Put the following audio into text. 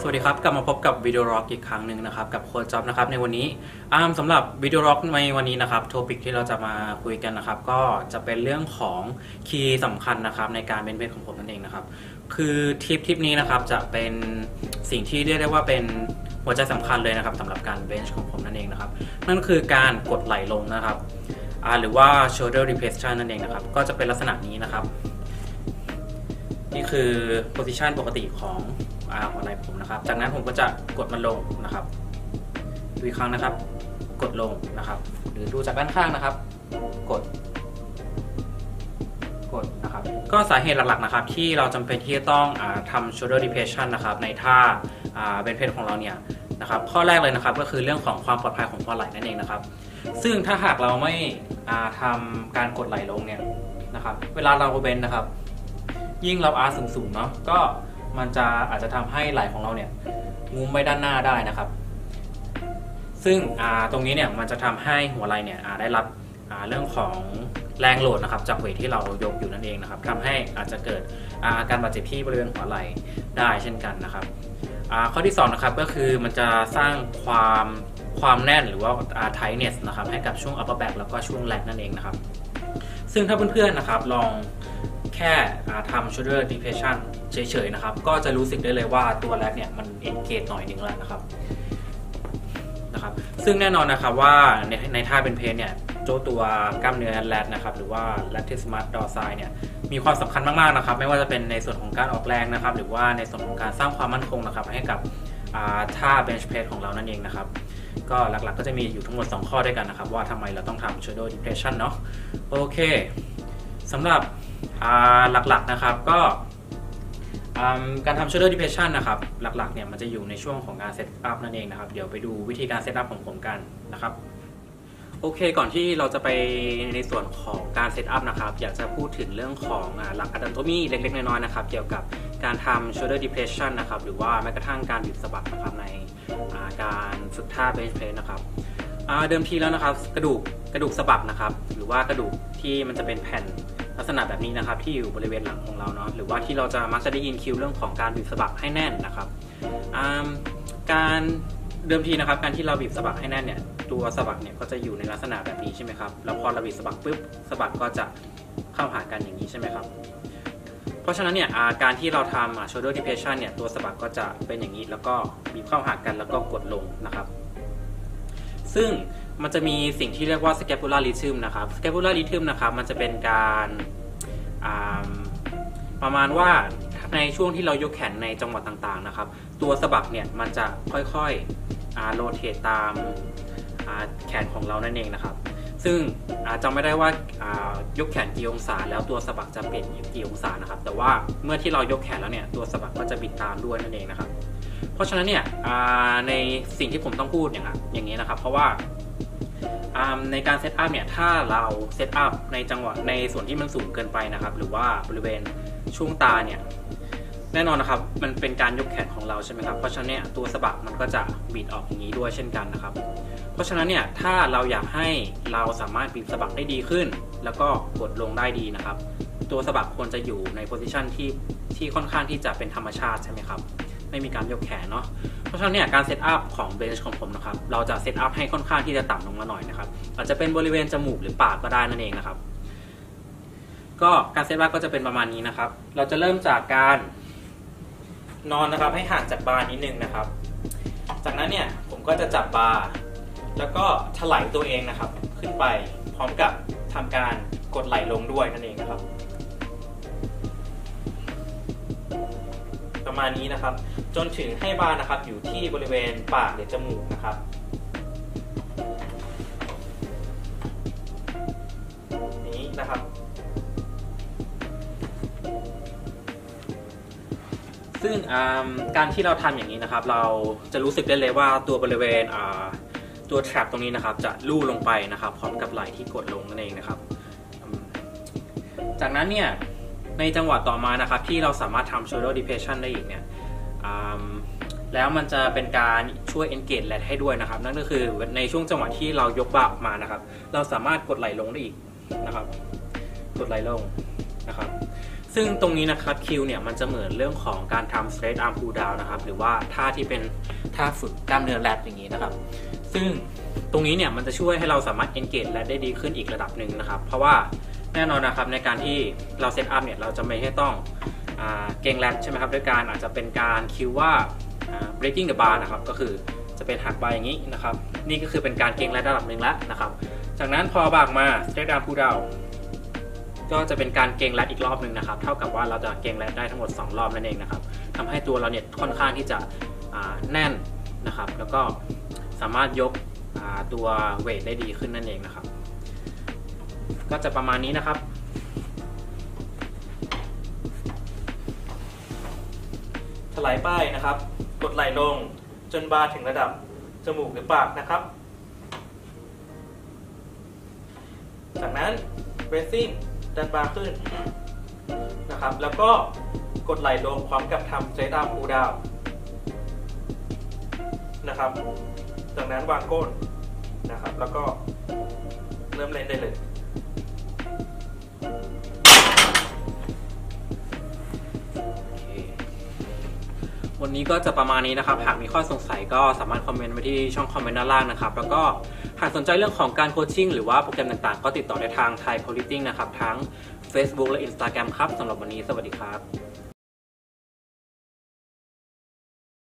สวัสดีครับกลับมาพบกับวิดีโอร็อกอีกครั้งหนึ่งนะครับกับโค้ชจ๊อบนะครับในวันนี้สำหรับวิดีโอร็อกในวันนี้นะครับโทปิกที่เราจะมาคุยกันนะครับก็จะเป็นเรื่องของคีย์สำคัญนะครับในการเบนช์เพรสของผมนั่นเองนะครับคือทิปนี้นะครับจะเป็นสิ่งที่เรียกได้ว่าเป็นหัวใจสำคัญเลยนะครับสำหรับการเบนช์ของผมนั่นเองนะครับนั่นคือการกดไหล่ลงนะครับหรือว่า shoulder depression นั่นเองนะครับก็จะเป็นลักษณะนี้นะครับนี่คือ position ปกติของหัวไหล่ผมนะครับจากนั้นผมก็จะกดมันลงนะครับดูอีกครั้งนะครับกดลงนะครับหรือดูจากด้านข้างนะครับกดนะครับก็สาเหตุหลักๆนะครับที่เราจำเป็นที่จะต้องทำ shoulder depression นะครับในท่าเบนช์เพรสของเราเนี่ยนะครับข้อแรกเลยนะครับก็คือเรื่องของความปลอดภัยของหัวไหล่นั่นเองนะครับซึ่งถ้าหากเราไม่ทำการกดไหล่ลงเนี่ยนะครับเวลาเราเบนช์นะครับยิ่งเราสูงๆเนาะก็มันจะอาจจะทำให้ไหล่ของเราเนี่ยงุ้มไปด้านหน้าได้นะครับซึ่งตรงนี้เนี่ยมันจะทำให้หัวไหล่เนี่ยได้รับเรื่องของแรงโหลดนะครับจากเวทที่เรายกอยู่นั่นเองนะครับทำให้อาจจะเกิดอาการบาดเจ็บที่บริเวณหัวไหล่ได้เช่นกันนะครับข้อที่2นะครับก็คือมันจะสร้างความแน่นหรือว่าtightness นะครับให้กับช่วง upper back แล้วก็ช่วง lat นั่นเองนะครับซึ่งถ้าเพื่อนๆนะครับลองแค่ทำ shoulder depression เฉยๆนะครับก็จะรู้สึกได้เลยว่าตัว lat เนี่ยมัน engage หน่อยนึงแล้วนะครับซึ่งแน่นอนนะครับว่าในท่าเป็นเพลเนี่ยตัวกล้ามเนื้อ lat นะครับหรือว่า latissimus dorsi เนี่ยมีความสำคัญมากๆนะครับไม่ว่าจะเป็นในส่วนของการออกแรงนะครับหรือว่าในส่วนของการสร้างความมั่นคงนะครับให้กับท่า bench press ของเรานั่นเองนะครับก็หลักๆก็จะมีอยู่ทั้งหมด2ข้อด้วยกันนะครับว่าทำไมเราต้องทำ shoulder depression เนาะโอเคสำหรับหลักๆนะครับก็การทำ shoulder depression นะครับหลักๆเนี่ยมันจะอยู่ในช่วงของการ set up นั่นเองนะครับเดี๋ยวไปดูวิธีการ set up ของผมกันนะครับโอเคก่อนที่เราจะไปในส่วนของการ set up นะครับอยากจะพูดถึงเรื่องของหลัก anatomy เล็กๆน้อยๆนะครับเกี่ยวกับการทำ shoulder depression นะครับหรือว่าแม้กระทั่งการบีบสะบักนะครับในการฝึกท่า bench press นะครับเดิมทีแล้วนะครับกระดูกสะบักนะครับหรือว่ากระดูกที่มันจะเป็นแผ่นลักษณะแบบนี้นะครับที่อยู่บริเวณหลังของเราเนาะหรือว่าที่เราจะมักจะได้ยินคิวเรื่องของการบีบสะบักให้แน่นนะครับการเดิมทีนะครับการที่เราบีบสะบักให้แน่นเนี่ยตัวสะบักเนี่ยก็จะอยู่ในลักษณะแบบนี้ใช่ไหมครับแล้วพอเราบีบสะบักปุ๊บสะบักก็จะเข้าหากันอย่างนี้ใช่ไหมครับเพราะฉะนั้นเนี่ยการที่เราทำshoulder depression เนี่ยตัวสะบักก็จะเป็นอย่างนี้แล้วก็บีบเข้าหากันแล้วก็กดลงนะครับซึ่งมันจะมีสิ่งที่เรียกว่า scapular rhythm นะครับ scapular rhythm นะครับมันจะเป็นการประมาณว่าในช่วงที่เรายกแขนในจังหวะต่างๆนะครับตัวสะบักเนี่ยมันจะค่อยๆโรเตทตามแขนของเรานั่นเองนะครับซึ่งจำไม่ได้ว่ายกแขนกี่องศาแล้วตัวสะบักจะเปลี่ยนกี่องศานะครับแต่ว่าเมื่อที่เรายกแขนแล้วเนี่ยตัวสะบักก็จะบิดตามด้วยนั่นเองนะครับเพราะฉะนั้นเนี่ยในสิ่งที่ผมต้องพูดอย่างนี้นะครับเพราะว่าในการเซตอัพเนี่ยถ้าเราเซตอัพในจังหวะในส่วนที่มันสูงเกินไปนะครับหรือว่าบริเวณช่วงตาเนี่ยแน่นอนนะครับมันเป็นการยกแขนของเราใช่ไหมครับเพราะฉะนั้นเนี่ยตัวสะบักมันก็จะบิดออกอย่างนี้ด้วยเช่นกันนะครับเพราะฉะนั้นเนี่ยถ้าเราอยากให้เราสามารถบีบสะบักได้ดีขึ้นแล้วก็กดลงได้ดีนะครับตัวสะบักควรจะอยู่ในโพสิชันที่ค่อนข้างที่จะเป็นธรรมชาติใช่ไหมครับไม่มีการยกแขนเนาะเพราะฉะนั้นเนี่ยการเซตอัพของเบนช์ของผมนะครับเราจะเซตอัพให้ค่อนข้างที่จะต่ำลงมาหน่อยนะครับอาจจะเป็นบริเวณจมูกหรือปากก็ได้นั่นเองนะครับก็การเซตอัพก็จะเป็นประมาณนี้นะครับเราจะเริ่มจากการนอนนะครับให้ห่างจากบาร์นิดนึงนะครับจากนั้นเนี่ยผมก็จะจับบาร์แล้วก็ถลายตัวเองนะครับขึ้นไปพร้อมกับทำการกดไหล่ลงด้วยนั่นเองนะครับประมาณนี้นะครับจนถึงให้บาร์นะครับอยู่ที่บริเวณปากหรือจมูกนะครับนี้นะครับซึ่งการที่เราทำอย่างนี้นะครับเราจะรู้สึกได้เลยว่าตัวบริเวณตัวแทร็กตรงนี้นะครับจะลู่ลงไปนะครับพร้อมกับไหล่ที่กดลงนั่นเองนะครับจากนั้นเนี่ยในจังหวะต่อมานะครับที่เราสามารถทำ shoulder depression ได้อีกเนี่ยแล้วมันจะเป็นการช่วย engage lat ให้ด้วยนะครับนั่นก็คือในช่วงจังหวะที่เรายกบ่าออกมานะครับเราสามารถกดไหล่ลงได้อีกนะครับกดไหล่ลงนะครับซึ่งตรงนี้นะครับคิวเนี่ยมันจะเหมือนเรื่องของการทำ straight arm pull down นะครับหรือว่าท่าที่เป็นท่าฝึกกล้ามเนื้อแรดอย่างนี้นะครับซึ่งตรงนี้เนี่ยมันจะช่วยให้เราสามารถ engage แรดได้ดีขึ้นอีกระดับหนึ่งนะครับเพราะว่าแน่นอนนะครับในการที่เราเซตอัพเนี่ยเราจะไม่ให้ต้องเกรงแรดใช่ไหมครับด้วยการอาจจะเป็นการคิวว่าbreaking the bar นะครับก็คือจะเป็นหักบาร์อย่างนี้นะครับนี่ก็คือเป็นการเกรงแรดระดับหนึ่งแล้วนะครับจากนั้นพอบากมา straight arm pull down ก็จะเป็นการเกรงแรดอีกรอบหนึ่งนะครับเท่ากับว่าเราจะเกรงแรดได้ทั้งหมด2รอบนั่นเองนะครับทำให้ตัวเราเนี่ยค่อนข้างที่จะแน่นนะครับแล้วก็สามารถยกตัวเวทได้ดีขึ้นนั่นเองนะครับก็จะประมาณนี้นะครับถลายป้ายนะครับกดไหล่ลงจนบาร์ถึงระดับจมูกหรือปากนะครับจากนั้น raising ดันบาร์ขึ้นนะครับแล้วก็กดไหล่ลงพร้อมกับทำ straight arm pull down นะครับจากนั้นวางก้นนะครับแล้วก็เริ่มเล่นได้เลยวันนี้ก็จะประมาณนี้นะครับหากมีข้อสงสัยก็สามารถคอมเมนต์ไว้ที่ช่องคอมเมนต์ด้านล่างนะครับแล้วก็หากสนใจเรื่องของการโคชชิ่งหรือว่าโปรแกรมต่างๆก็ติดต่อได้ทาง Thai Powerlifting นะครับทั้ง Facebook และ Instagram ครับสำหรับวันนี้สวัสดีครับ